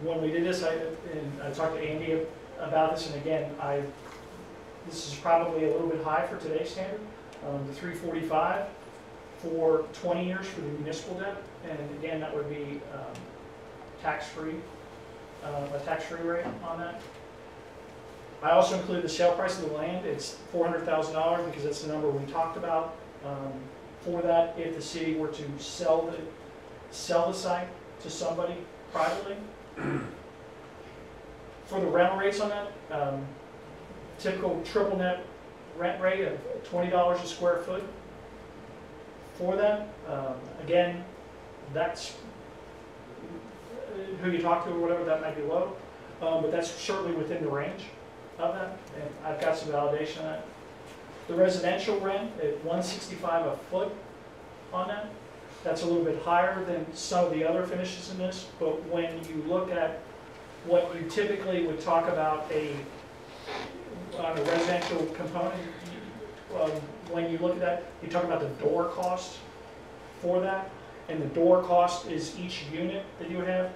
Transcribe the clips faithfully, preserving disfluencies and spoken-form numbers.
when we did this, I, and I talked to Andy about this, and again, I, this is probably a little bit high for today's standard. Um, the three forty-five for twenty years for the municipal debt, and again, that would be um, tax-free, uh, a tax-free rate on that. I also include the sale price of the land. It's four hundred thousand dollars because that's the number we talked about. Um, for that, if the city were to sell the sell the site to somebody privately, for the rental rates on that, um, typical triple net rent rate of twenty dollars a square foot. For that, um, again, that's who you talk to or whatever. That might be low, um, but that's certainly within the range of that, and I've got some validation of that. The residential rent at one sixty-five a foot on that, that's a little bit higher than some of the other finishes in this, but when you look at what you typically would talk about a on a residential component, um, when you look at that, you talk about the door cost for that, and the door cost is each unit that you would have.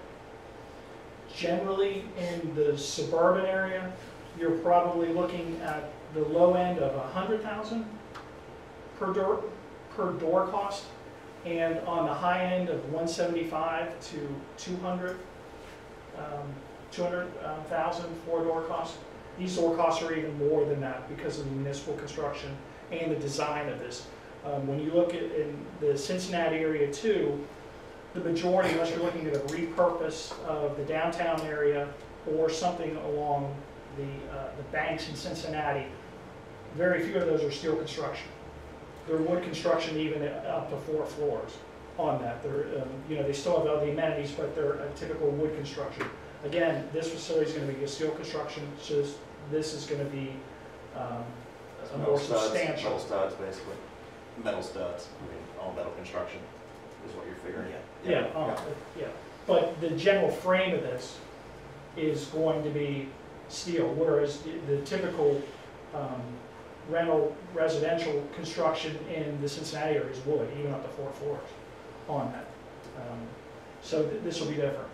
Generally, in the suburban area, you're probably looking at the low end of a hundred thousand per door per door cost, and on the high end of one seventy-five to two hundred, um, two hundred thousand for door cost. These door costs are even more than that because of the municipal construction and the design of this. Um, when you look at in the Cincinnati area too, the majority, unless you're looking at a repurpose of the downtown area or something along the, uh, the banks in Cincinnati, very few of those are steel construction. They're wood construction even up to four floors on that. They're, um, you know, they still have all the amenities, but they're a typical wood construction. Again, this facility is going to be a steel construction, so this, this is going to be um, a more substantial. Metal studs, basically. Metal studs. I mean, all metal construction is what you're figuring. Yeah, yeah, yeah. Uh, yeah. But the general frame of this is going to be steel, whereas the, the typical um, rental residential construction in the Cincinnati area is wood, even up to four floors on that. Um, so th this will be different.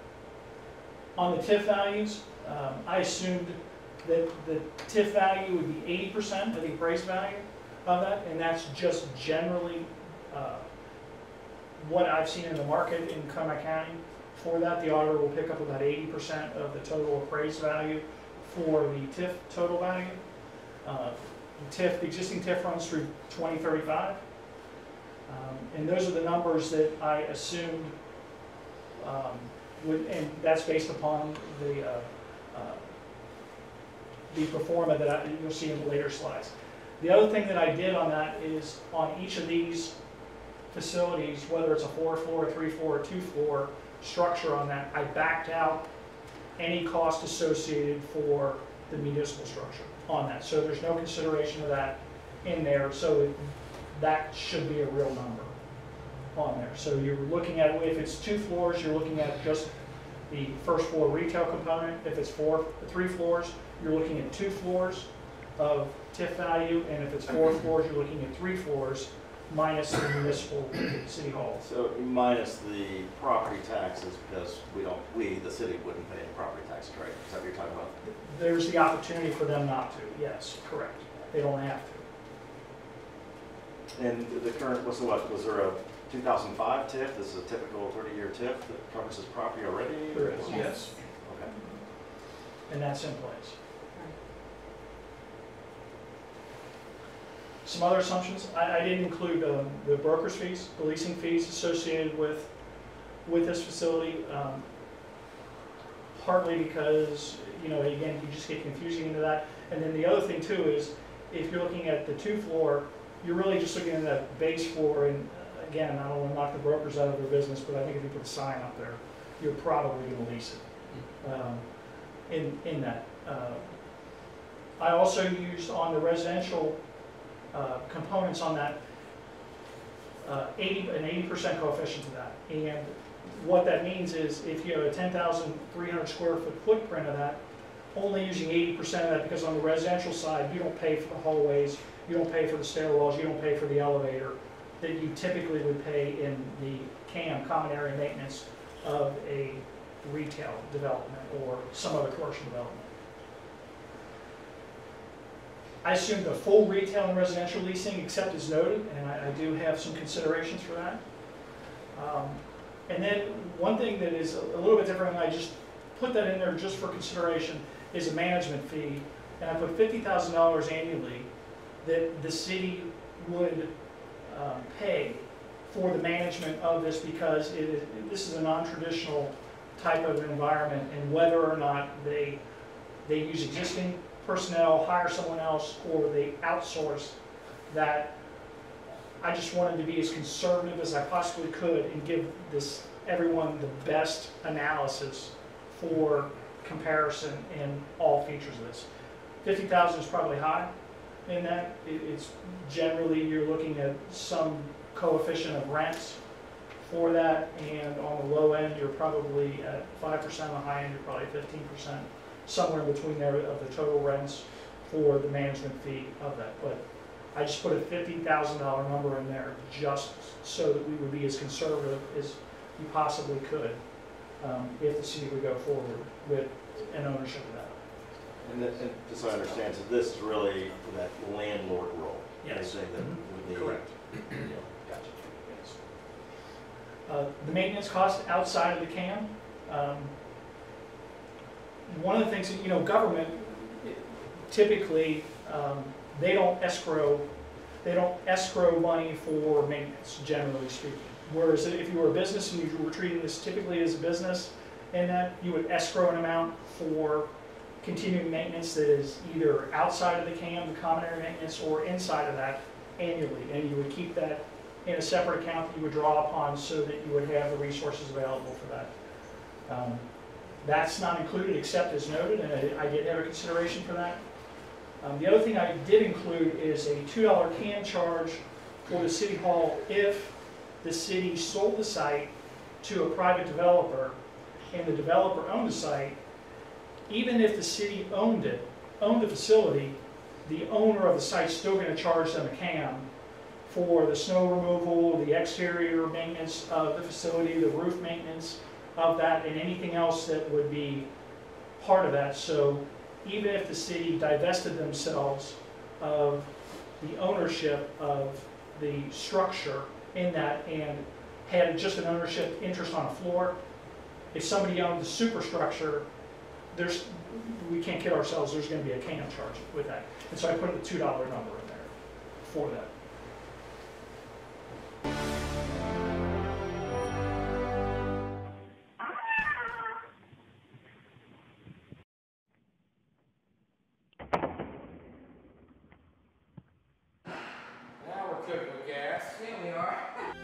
On the T I F values, um, I assumed that the T I F value would be eighty percent of the appraised value of that, and that's just generally uh, what I've seen in the market in Comac County. For that, the auditor will pick up about eighty percent of the total appraised value for the T I F total value. Uh, the, T I F, the existing T I F runs through twenty thirty-five, um, and those are the numbers that I assumed. Um, Would, and that's based upon the uh, uh, the performa that I, you'll see in the later slides. The other thing that I did on that is on each of these facilities, whether it's a four floor, a three floor, or two floor structure on that, I backed out any cost associated for the municipal structure on that. So there's no consideration of that in there. So it, that should be a real number on there. So you're looking at, if it's two floors, you're looking at just the first floor retail component. If it's four, three floors, you're looking at two floors of T I F value, and if it's four floors, you're looking at three floors minus the municipal city hall. So minus the property taxes, because we don't, we, the city, wouldn't pay any property taxes, right? Is that what you're talking about? There's the opportunity for them not to. Yes, correct. They don't have to. And the current, what's the what? Was there a two thousand five T I F? This is a typical thirty year T I F that covers this property already? There is, yes. Okay. And that's in place. Some other assumptions, I, I didn't include um, the broker's fees, the leasing fees associated with, with this facility, um, partly because, you know, again, you just get confusing into that. And then the other thing too is, if you're looking at the two floor, you're really just looking at that base floor, and again, I don't want to knock the brokers out of their business, but I think if you put a sign up there, you're probably going to lease it um, in, in that. Uh, I also used on the residential uh, components on that uh, eighty, an eighty percent coefficient to that. And what that means is if you have a ten thousand three hundred square foot footprint of that, only using eighty percent of that, because on the residential side, you don't pay for the hallways, you don't pay for the stairwells, you don't pay for the elevator that you typically would pay in the C A M, common area maintenance, of a retail development or some other commercial development. I assume the full retail and residential leasing, except as noted, and I, I do have some considerations for that. Um, and then one thing that is a, a little bit different, and I just put that in there just for consideration, is a management fee. And I put fifty thousand dollars annually that the city would um, pay for the management of this, because it is, this is a non-traditional type of environment, and whether or not they, they use existing personnel, hire someone else, or they outsource that, I just wanted to be as conservative as I possibly could and give this everyone the best analysis for comparison in all features of this. fifty thousand is probably high in that. It, it's generally, you're looking at some coefficient of rents for that, and on the low end, you're probably at five percent, on the high end, you're probably fifteen percent, somewhere in between there of the total rents for the management fee of that. But I just put a fifty thousand dollar number in there just so that we would be as conservative as you possibly could um, if the city would go forward with an ownership of that. And, th- and just so I understand, so this is really that landlord role? Yes. Anything that Mhm. would be, Correct. you know, Gotcha. Yes. Uh, the maintenance cost outside of the C A M, um, one of the things that, you know, government, typically, um, they don't escrow, they don't escrow money for maintenance, generally speaking. Whereas if you were a business and you were treating this typically as a business, and that you would escrow an amount for continuing maintenance that is either outside of the C A M, the common area maintenance, or inside of that annually. And you would keep that in a separate account that you would draw upon so that you would have the resources available for that. Um, that's not included except as noted, and I, I did have a consideration for that. Um, the other thing I did include is a two dollar C A M charge for the city hall if the city sold the site to a private developer and the developer owned the site. Even if the city owned it, owned the facility, the owner of the site's still going to charge them a C A M for the snow removal, the exterior maintenance of the facility, the roof maintenance of that, and anything else that would be part of that. So even if the city divested themselves of the ownership of the structure in that and had just an ownership interest on a floor, if somebody owned the superstructure, there's, we can't kid ourselves, there's going to be a C A M charge with that. And so I put the two dollar number in there for that. Now we're cooking with gas. Yeah, we are.